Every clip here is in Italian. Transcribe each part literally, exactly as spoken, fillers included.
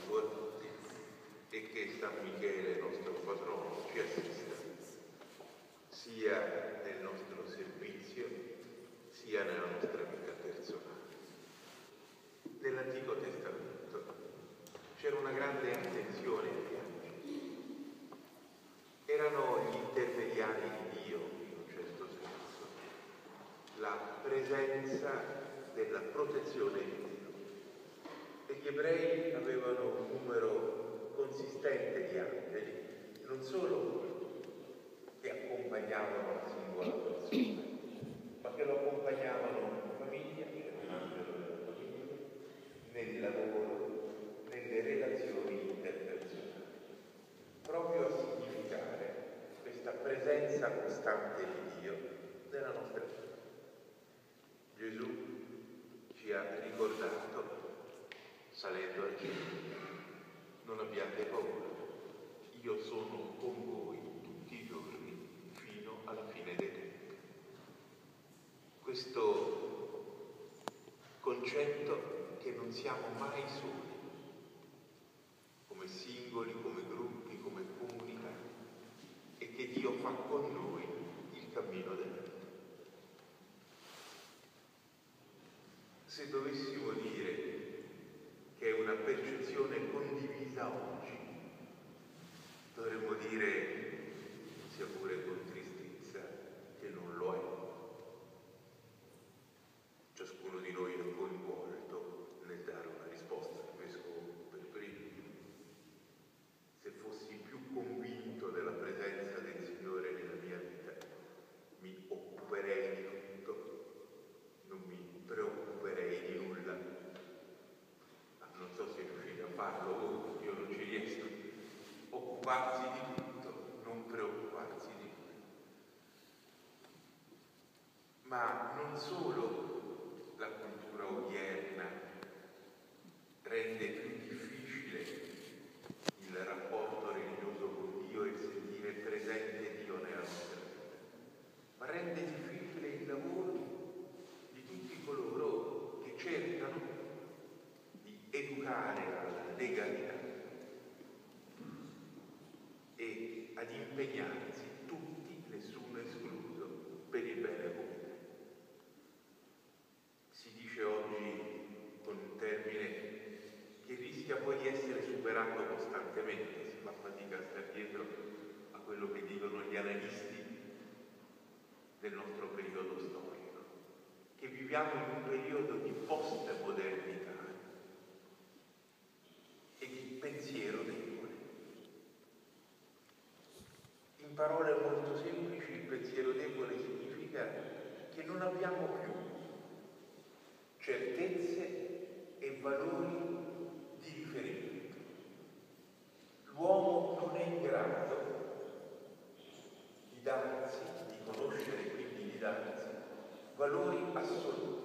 Gesù a tutti e che San Michele, nostro patrono, ci assista sia nel nostro servizio sia nella nostra vita personale. Nell'Antico Testamento c'era una grande attenzione agli angeli. Erano gli intermediari di Dio, in un certo senso, la presenza della protezione di Dio. E gli ebrei avevano un numero consistente di angeli, non solo che accompagnavano la singola persona, ma che lo accompagnavano in famiglia, c'era un angelo nella famiglia, nel lavoro, nelle relazioni interpersonali, proprio a significare questa presenza costante di Dio nella nostra vita. Gesù ci ha ricordato, salendo al cielo: non abbiate paura, io sono con voi tutti i giorni fino alla fine dei tempi. Questo concetto che non siamo mai soli, come singoli, come gruppi, come comunità, e che Dio fa con noi il cammino della vita. Se dovessimo dire che è una percezione condivisa oggi, dovremmo dire, sia pure con tristezza, che non lo è. Ciascuno di noi è coinvolto nel dare una risposta, il vescovo per primo. Se fossi più convinto della presenza del Signore nella mia vita, mi occuperei di tutto, non mi preoccuperei di nulla. Ma non so se riuscite a farlo voi, io non ci riesco. Occuparsi di tutto, non preoccuparsi di nulla. Ma non solo la cultura odierna rende più difficile il rapporto religioso con Dio e il sentire presente Dio nella nostra vita, ma rende difficile il lavoro di tutti coloro che cercano di educare alla legalità e ad impegnarsi tutti, nessuno escluso, per il bene comune. Si dice oggi con un termine che rischia poi di essere superato costantemente, si fa fatica a stare dietro a quello che dicono gli analisti del nostro periodo storico, che viviamo in un periodo di post-modernità e di pensiero debole. In parole molto semplici, il pensiero debole significa che non abbiamo più certezze e valori di riferimento. L'uomo non è in grado di darsi, di conoscere e quindi di darsi valori assoluti.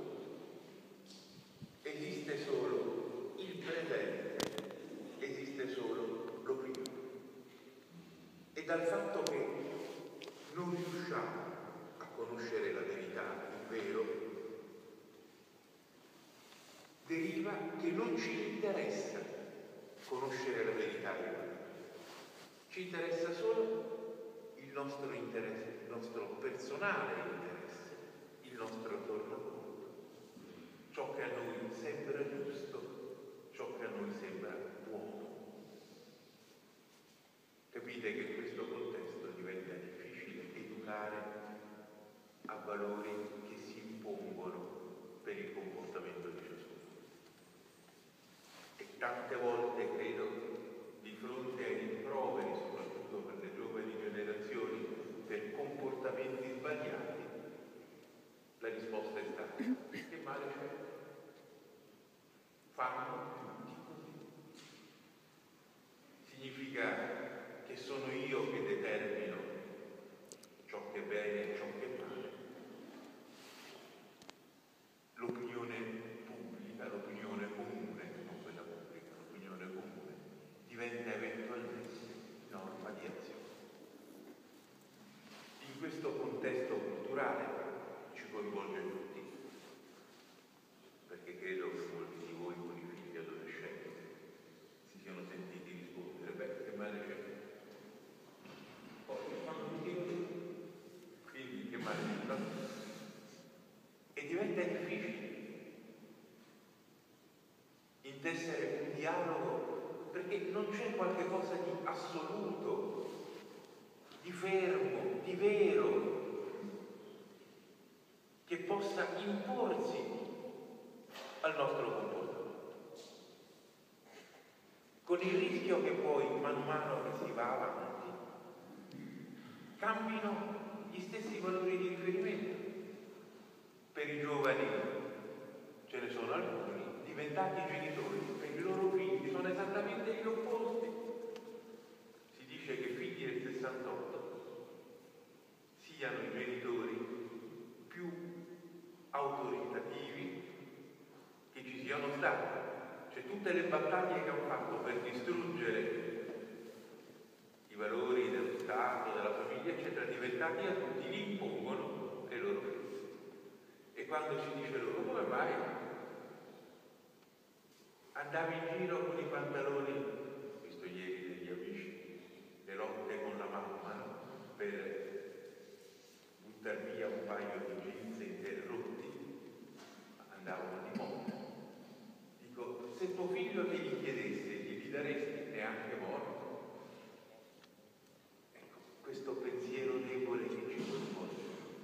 Esiste solo il presente, esiste solo l'opinione. E dal fatto che non riusciamo a conoscere la verità, il vero, deriva che non ci interessa conoscere la verità. Ci interessa solo il nostro interesse, il nostro personale interesse, il nostro tornaconto, ciò che a noi sembra giusto, ciò che a noi sembra buono. Capite che in questo contesto diventa difficile educare a valori che si impongono per il comportamento di ciascuno. E tante volte, credo, di fronte ai rimproveri, soprattutto per le giovani generazioni, per comportamenti sbagliati, la risposta è stata: che male c'è? Fanno tutti così. Significa che sono io che determino ciò che è bene e ciò che è male. L'opinione pubblica, l'opinione comune, non quella pubblica, l'opinione comune, diventa eventualmente norma di azione. In questo contesto culturale ci coinvolge tutti, perché credo che molti di voi con i figli tessere un dialogo, perché non c'è qualche cosa di assoluto, di fermo, di vero, che possa imporsi al nostro comportamento, con il rischio che poi, man mano che si va avanti, cambino gli stessi valori di riferimento. Per i giovani ce ne sono alcuni diventati genitori, per i loro figli sono esattamente gli opposti. Si dice che figli del sessantotto siano i genitori più autoritativi che ci siano stati. Cioè, tutte le battaglie che hanno fatto per distruggere i valori dello Stato, della famiglia, eccetera, diventati adulti, li impongono ai loro figli. E quando si dice loro, come mai andavi in giro con i pantaloni, ho visto ieri degli amici, le lotte con la mamma, no? Per buttare via un paio di jeans interrotti, andavano di moda. Dico, se tuo figlio te li chiedesse, glieli daresti neanche morto? Ecco, questo pensiero debole che ci coinvolge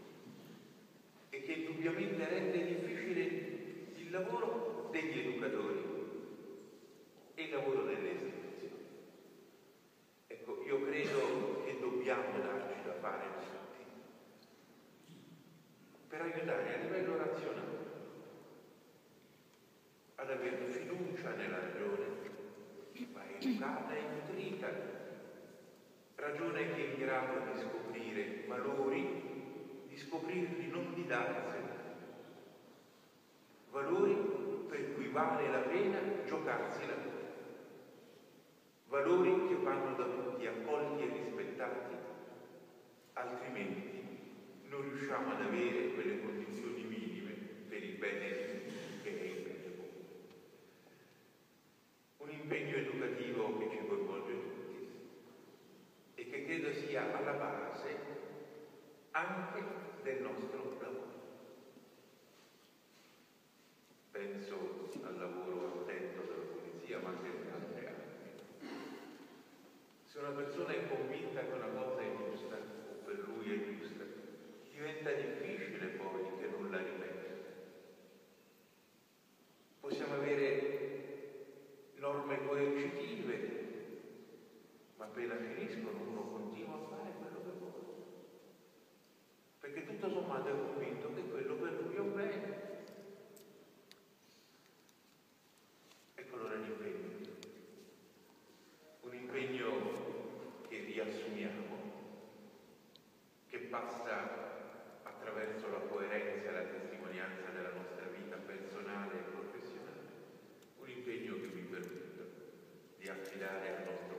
e che indubbiamente rende difficile il lavoro degli educatori e il lavoro delle istituzioni. Ecco, io credo che dobbiamo darci da fare tutti per aiutare a livello razionale ad avere fiducia nella ragione, ma educata e nutrita, ragione che è in grado di scoprire valori, di scoprirli, non di darseli, valori per cui vale la pena giocarsi la vita, valori che vanno da tutti accolti e rispettati, altrimenti non riusciamo ad avere quelle condizioni minime per il bene di tutti, che è il bene comune. Un impegno educativo che ci coinvolge tutti e che credo sia alla base anche del nostro lavoro. Penso al lavoro attento della polizia, ma anche in altre aree. Se una persona è convinta che una cosa è giusta, o per lui è giusta, diventa difficile poi che non la ripeta. Possiamo avere norme coercitive, ma appena finiscono uno continua a fare quello che vuole, perché tutto sommato è convinto che quello per lui è un bene. Ecco allora l'impegno. Un impegno che riassumiamo, che passa attraverso la coerenza e la testimonianza della nostra vita personale e professionale. Un impegno che mi permetta di affidare al nostro